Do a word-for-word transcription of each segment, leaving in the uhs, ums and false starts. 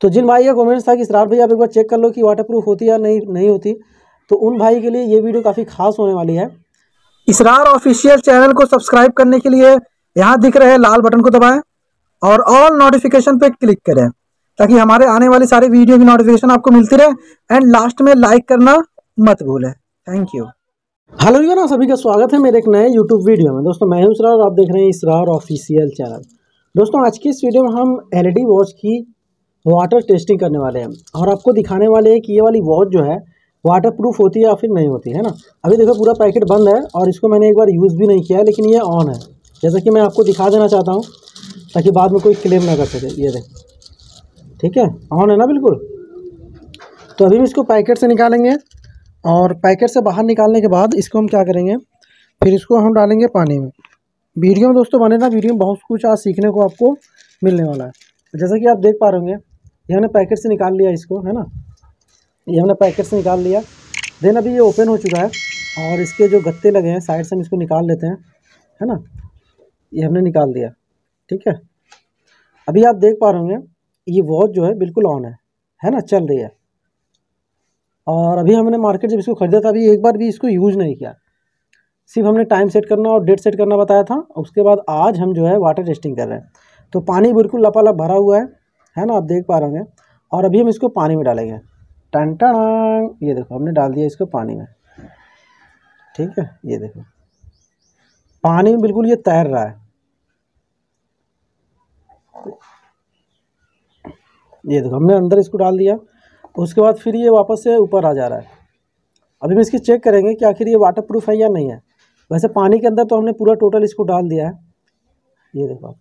तो जिन भाई का कमेंट्स था कि इसरार भाई आप एक बार चेक कर लो कि वाटर प्रूफ होती है या नहीं नहीं होती, तो उन भाई के लिए ये वीडियो काफ़ी खास होने वाली है। इसरार ऑफिशियल चैनल को सब्सक्राइब करने के लिए यहाँ दिख रहे लाल बटन को दबाएं और ऑल नोटिफिकेशन पे क्लिक करें ताकि हमारे आने वाली सारी वीडियो की नोटिफिकेशन आपको मिलती रहे। एंड लास्ट में लाइक करना मत भूलें। Thank you. हेलो ना, सभी का स्वागत है मेरे एक नए यूट्यूब वीडियो में। दोस्तों मैं हूं इसरार और आप देख रहे हैं इसरार ऑफिशियल चैनल। दोस्तों आज की इस वीडियो में हम एलईडी वॉच की वाटर टेस्टिंग करने वाले हैं और आपको दिखाने वाले हैं कि ये वाली वॉच जो है वाटर प्रूफ होती है या फिर नहीं होती है ना। अभी देखो पूरा पैकेट बंद है और इसको मैंने एक बार यूज़ भी नहीं किया है, लेकिन ये ऑन है। जैसा कि मैं आपको दिखा देना चाहता हूँ ताकि बाद में कोई क्लेम ना कर सके। ये देख, ठीक है, ऑन है ना बिल्कुल। तो अभी हम इसको पैकेट से निकालेंगे और पैकेट से बाहर निकालने के बाद इसको हम क्या करेंगे, फिर इसको हम डालेंगे पानी में। वीडियो में दोस्तों बने ना, वीडियो में बहुत कुछ आज सीखने को आपको मिलने वाला है। जैसा कि आप देख पा रहे होंगे, ये हमने पैकेट से निकाल लिया इसको, है ना। ये हमने पैकेट से निकाल लिया। देन अभी ये ओपन हो चुका है और इसके जो गत्ते लगे हैं साइड से हम इसको निकाल लेते हैं, है ना। ये हमने निकाल दिया, ठीक है। अभी आप देख पा रहे होंगे ये वॉच जो है बिल्कुल ऑन है है ना, चल रही है। और अभी हमने मार्केट जब इसको ख़रीदा था, अभी एक बार भी इसको यूज़ नहीं किया, सिर्फ हमने टाइम सेट करना और डेट सेट करना बताया था। उसके बाद आज हम जो है वाटर टेस्टिंग कर रहे हैं। तो पानी बिल्कुल लपालप भरा हुआ है है ना, आप देख पा रहे होंगे। और अभी हम इसको पानी में डालेंगे। टन टन, ये देखो हमने डाल दिया इसको पानी में, ठीक है। ये देखो पानी में बिल्कुल ये तैर रहा है। ये देखो हमने अंदर इसको डाल दिया, उसके बाद फिर ये वापस से ऊपर आ जा रहा है। अभी हम इसकी चेक करेंगे कि आखिर ये वाटर प्रूफ है या नहीं है। वैसे पानी के अंदर तो हमने पूरा टोटल इसको डाल दिया है, ये देखो,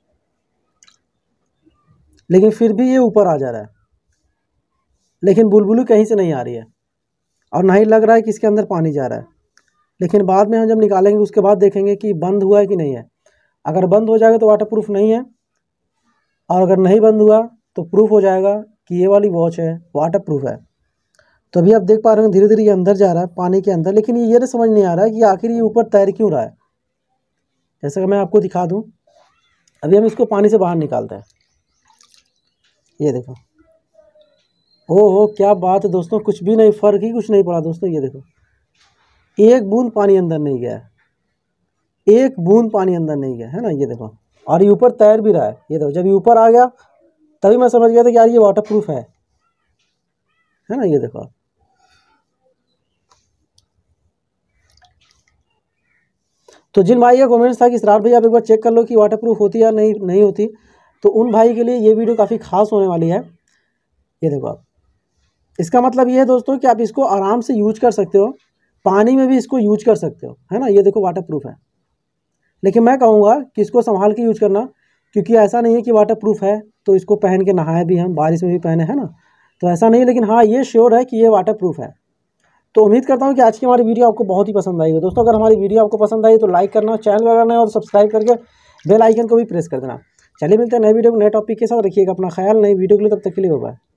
लेकिन फिर भी ये ऊपर आ जा रहा है। लेकिन बुलबुली कहीं से नहीं आ रही है और ना ही लग रहा है कि इसके अंदर पानी जा रहा है। लेकिन बाद में हम जब निकालेंगे उसके बाद देखेंगे कि बंद हुआ है कि नहीं है। अगर बंद हो जाएगा तो वाटर प्रूफ नहीं है, और अगर नहीं बंद हुआ तो प्रूफ हो जाएगा कि ये वाली वॉच है वाटर प्रूफ है। तो अभी आप देख पा रहे हैं धीरे धीरे ये अंदर जा रहा है पानी के अंदर, लेकिन ये नहीं समझ नहीं आ रहा है कि आखिर ये ऊपर तैर क्यों रहा है। जैसा कि मैं आपको दिखा दूं, अभी हम इसको पानी से बाहर निकालते हैं। ये देखो, ओहो क्या बात है दोस्तों, कुछ भी नहीं, फ़र्क ही कुछ नहीं पड़ा दोस्तों। ये देखो एक बूंद पानी अंदर नहीं गया है, एक बूंद पानी अंदर नहीं गया है ना। ये देखो, और ये ऊपर तैर भी रहा है। ये देखो जब ये ऊपर आ गया तभी मैं समझ गया था कि यार ये वाटर प्रूफ है है ना। ये देखो, तो जिन भाई का कमेंट्स था कि इसरार भाई आप एक बार चेक कर लो कि वाटर प्रूफ होती है या नहीं नहीं होती, तो उन भाई के लिए ये वीडियो काफ़ी खास होने वाली है। ये देखो आप, इसका मतलब ये है दोस्तों कि आप इसको आराम से यूज कर सकते हो, पानी में भी इसको यूज कर सकते हो, है ना। ये देखो वाटर प्रूफ है, लेकिन मैं कहूँगा कि इसको संभाल के यूज करना, क्योंकि ऐसा नहीं है कि वाटर प्रूफ है तो इसको पहन के नहाए भी, हम बारिश में भी पहने, है ना। तो ऐसा नहीं, लेकिन हाँ ये श्योर है कि ये वाटर प्रूफ है। तो उम्मीद करता हूँ कि आज की हमारी वीडियो आपको बहुत ही पसंद आएगी। दोस्तों अगर हमारी वीडियो आपको पसंद आई तो लाइक करना, चैनल लगाना और सब्सक्राइब करके बेल आइकन को भी प्रेस कर देना। चलिए मिलते हैं नए वीडियो में नए टॉपिक के साथ। रखिएगा अपना ख्याल, नई वीडियो के लिए, तब तक के लिए बाय।